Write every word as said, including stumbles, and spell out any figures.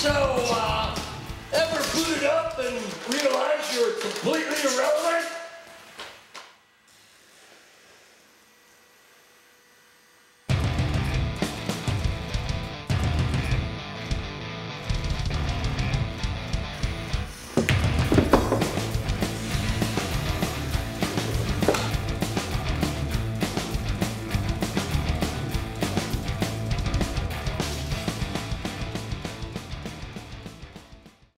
So, uh, ever boot it up and realize you're completely irrelevant?